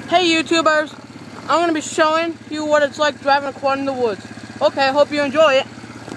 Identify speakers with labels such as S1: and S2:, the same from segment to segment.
S1: Hey YouTubers, I'm going to be showing you what it's like driving a quad in the woods. Okay, I hope you enjoy it.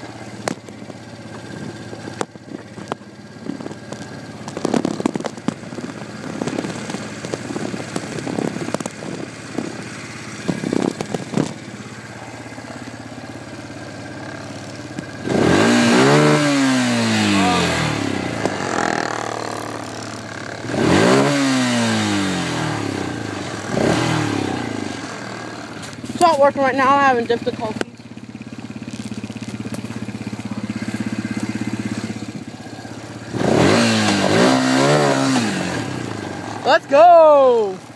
S1: It's not working right now, I'm having difficulties. Let's go!